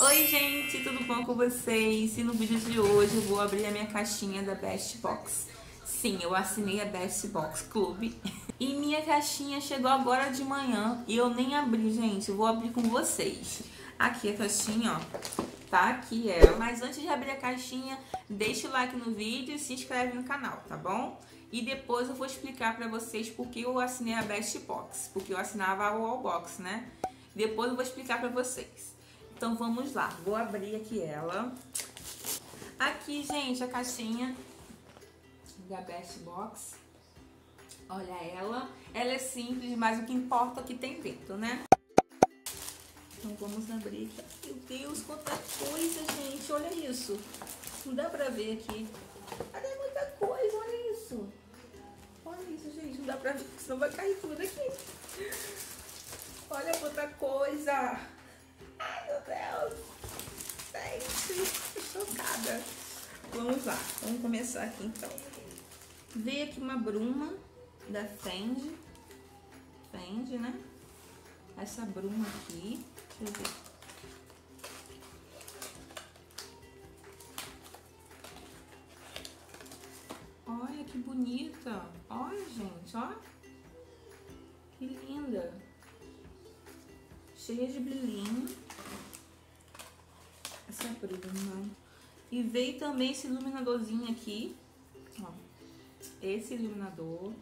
Oi gente, tudo bom com vocês? E no vídeo de hoje eu vou abrir a minha caixinha da Best Box. Sim, eu assinei a Best Box Club. E minha caixinha chegou agora de manhã e eu nem abri, gente. Eu vou abrir com vocês. Aqui a caixinha, ó. Tá aqui ela. Mas antes de abrir a caixinha, deixa o like no vídeo e se inscreve no canal, tá bom? E depois eu vou explicar pra vocês por que eu assinei a Best Box. Porque eu assinava a Wallbox, né? Depois eu vou explicar pra vocês. Então vamos lá, vou abrir aqui ela. Aqui, gente, a caixinha da Best Box. Olha ela. Ela é simples, mas o que importa é o que tem dentro, né? Então vamos abrir aqui. Meu Deus, quanta coisa, gente. Olha isso. Não dá pra ver aqui. Cadê muita coisa? Olha isso. Olha isso, gente. Não dá pra ver, senão vai cair tudo aqui. Olha quanta coisa. Ai, meu Deus. Gente, tô chocada. Vamos lá. Vamos começar aqui, então. Veio aqui uma bruma da Fendi. Fendi, né? Essa bruma aqui. Deixa eu ver. Olha que bonita. Olha, gente, ó. Que linda. Cheia de brilhinho. Essa bruma. E veio também esse iluminadorzinho aqui. Ó. Esse iluminador.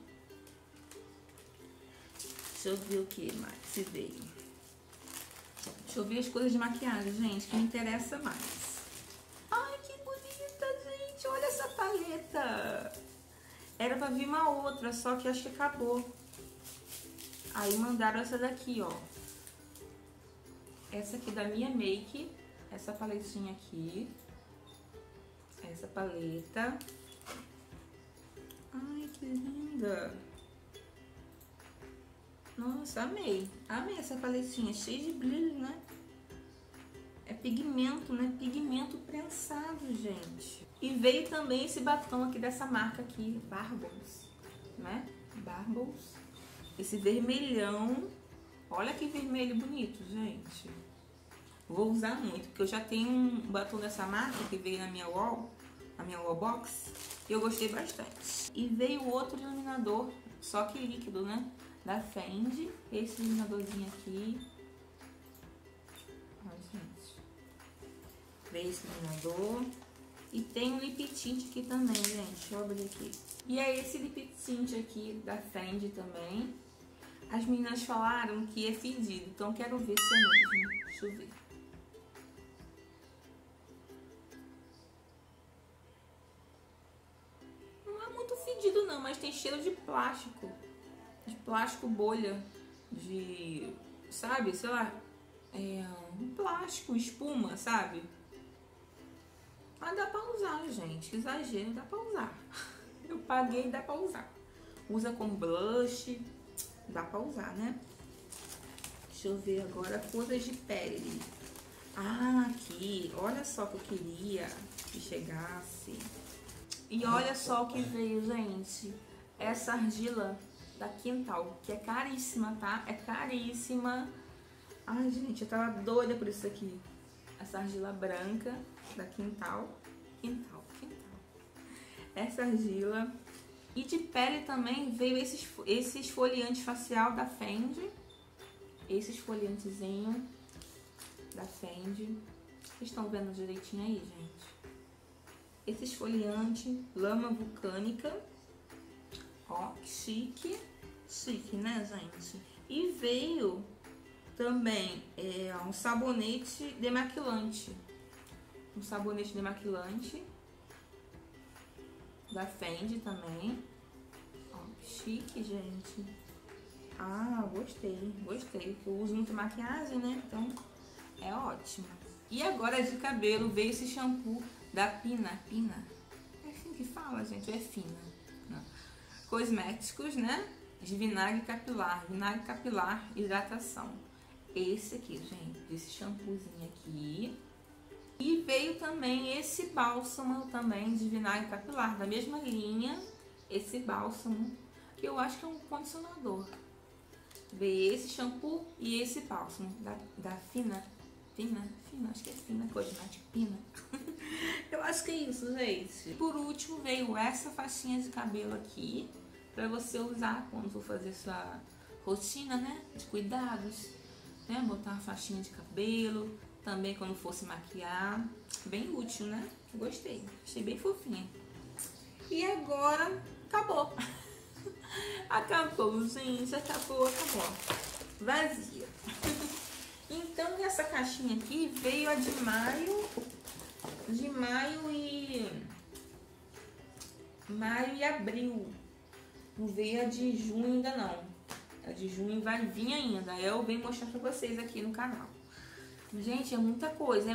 Deixa eu ver o que mais se veio. Deixa eu ver as coisas de maquiagem, gente, que me interessa mais. Ai, que bonita, gente. Olha essa paleta. Era pra vir uma outra, só que acho que acabou. Aí mandaram essa daqui, ó. Essa aqui da Minha Make. Essa paletinha aqui. Essa paleta. Ai, que linda. Nossa, amei. Amei essa paletinha. Cheia de brilho, né? É pigmento, né? Pigmento prensado, gente. E veio também esse batom aqui dessa marca aqui. Barbos, né? Barbos. Esse vermelhão. Olha que vermelho bonito, gente. Vou usar muito, porque eu já tenho um batom dessa marca que veio na minha Wallbox, e eu gostei bastante. E veio outro iluminador, só que líquido, né? Da Fendi. Esse iluminadorzinho aqui. Olha, gente. Veio esse iluminador. E tem um lip tint aqui também, gente. Deixa eu abrir aqui. E é esse lip tint aqui da Fendi também. As meninas falaram que é fedido, então quero ver se é mesmo. Deixa eu ver. Não é muito fedido não, mas tem cheiro de plástico. De plástico bolha. De... sabe, sei lá. Um plástico, espuma, sabe? Mas dá pra usar, gente. Exagero, dá pra usar. Eu paguei e dá pra usar. Usa como blush. Dá pra usar, né? Deixa eu ver agora coisas de pele. Ah, aqui. Olha só que eu queria que chegasse. E olha só o que veio, gente. Essa argila da Quintal, que é caríssima, tá? É caríssima. Ai, gente, eu tava doida por isso aqui. Essa argila branca da Quintal. Quintal. Essa argila. E de pele também veio esse esfoliante facial da Fendi. Esse esfoliantezinho da Fendi. Vocês estão vendo direitinho aí, gente? Esse esfoliante, lama vulcânica. Ó, que chique. Chique, né, gente? E veio também um sabonete demaquilante. Um sabonete demaquilante da Fendi também. Ó, chique, gente. Ah, gostei. Eu uso muito maquiagem, né? Então, é ótimo. E agora de cabelo veio esse shampoo da Pina. É assim que fala, gente? Ou é Fina? Não. Cosméticos, né? De vinagre capilar, hidratação. Esse aqui, gente. Esse shampoozinho aqui. E veio também esse bálsamo também de vinagre capilar, da mesma linha, esse bálsamo, que eu acho que é um condicionador. Veio esse shampoo e esse bálsamo da Fina. Fina, acho que é fina, cosmética fina. Eu acho que é isso, gente. Por último, veio essa faixinha de cabelo aqui, pra você usar quando for fazer sua rotina, né, de cuidados, né, botar uma faixinha de cabelo, também quando fosse maquiar, bem útil, né, gostei, achei bem fofinha. E agora, acabou. Acabou, gente, acabou. Vazia. Então, essa caixinha aqui veio a de maio e abril. Não veio a de junho ainda não. A de junho vai vir ainda. Eu venho mostrar pra vocês aqui no canal. Gente, é muita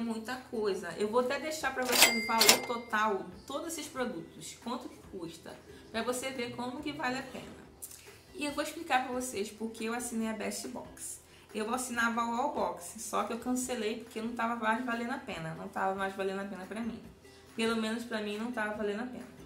coisa. Eu vou até deixar pra vocês o valor total de todos esses produtos. Quanto que custa. Pra você ver como que vale a pena. E eu vou explicar pra vocês porque eu assinei a Best Box. Eu assinava a Wall Box, só que eu cancelei porque não tava mais valendo a pena. Não tava mais valendo a pena pra mim. Pelo menos pra mim não tava valendo a pena.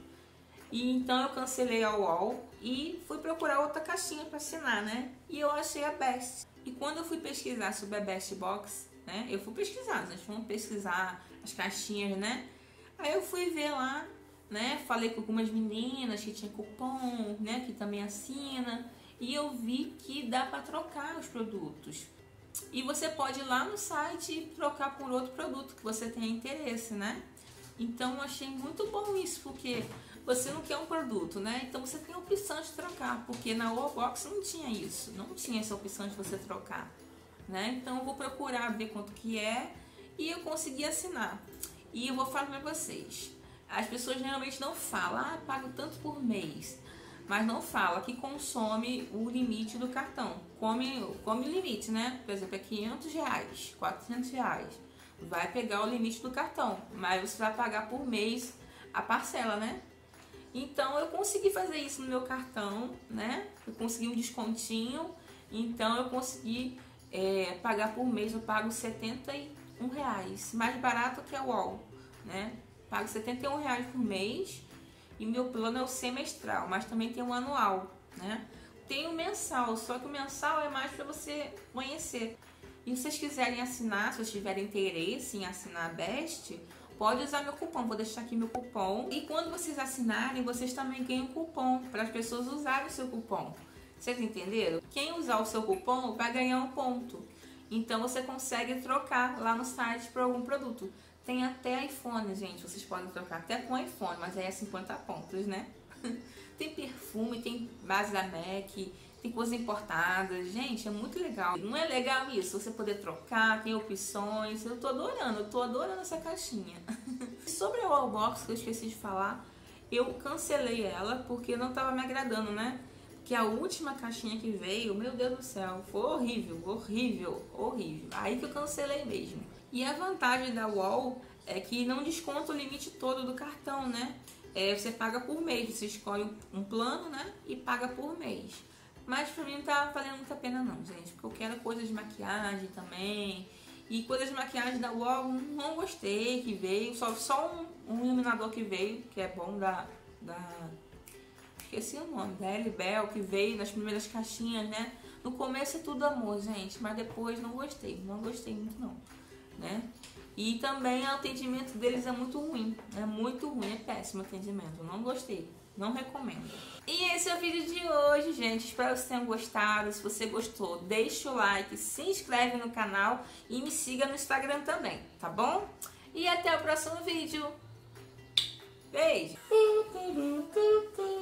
E então eu cancelei a Wall e fui procurar outra caixinha pra assinar, né? E eu achei a Best. E quando eu fui pesquisar sobre a Best Box, né? Eu fui pesquisar, nós fomos pesquisar as caixinhas, né? Aí eu fui ver lá, né? Falei com algumas meninas que tinha cupom, né? Que também assina. E eu vi que dá para trocar os produtos. E você pode ir lá no site e trocar por outro produto que você tenha interesse, né? Então eu achei muito bom isso, porque você não quer um produto, né? Então você tem a opção de trocar, porque na Wallbox não tinha isso, não tinha essa opção de você trocar, né? Então eu vou procurar ver quanto que é e eu consegui assinar. E eu vou falar para vocês, as pessoas geralmente não falam, pago tanto por mês. Mas não fala que consome o limite do cartão. Come o limite, né? Por exemplo, é R$500, R$400. Vai pegar o limite do cartão. Mas você vai pagar por mês a parcela, né? Então, eu consegui fazer isso no meu cartão, né? Eu consegui um descontinho. Então, eu consegui pagar por mês. Eu pago R$71. Mais barato que a Wall, né? Pago R$71 por mês. E meu plano é o semestral, mas também tem o anual, né? Tem o mensal, só que o mensal é mais para você conhecer. E se vocês quiserem assinar, se vocês tiverem interesse em assinar a Best, pode usar meu cupom. Vou deixar aqui meu cupom. E quando vocês assinarem, vocês também ganham cupom para as pessoas usarem o seu cupom. Vocês entenderam? Quem usar o seu cupom vai ganhar um ponto. Então você consegue trocar lá no site por algum produto. Tem até iPhone, gente, vocês podem trocar até com iPhone, mas aí é 50 pontos, né? Tem perfume, tem base da MAC, tem coisas importadas. Gente, é muito legal. Não é legal isso? Você poder trocar, tem opções. Eu tô adorando essa caixinha. Sobre a Wallbox, que eu esqueci de falar, eu cancelei ela porque não tava me agradando, né? Porque a última caixinha que veio, meu Deus do céu, foi horrível. Aí que eu cancelei mesmo. E a vantagem da Wall é que não desconta o limite todo do cartão, né? Você paga por mês, você escolhe um plano, né? E paga por mês. Mas pra mim não tá valendo muito a pena não, gente. Porque eu quero coisas de maquiagem também. E coisas de maquiagem da Wall não gostei que veio. Só um iluminador que veio, que é bom esqueci o nome, da L-Bel, que veio nas primeiras caixinhas, né? No começo é tudo amor, gente. Mas depois não gostei muito não. Né? E também o atendimento deles é muito ruim, é péssimo o atendimento, não gostei, não recomendo. E esse é o vídeo de hoje, gente, espero que vocês tenham gostado. Se você gostou, deixa o like, se inscreve no canal e me siga no Instagram também, tá bom? E até o próximo vídeo, beijo!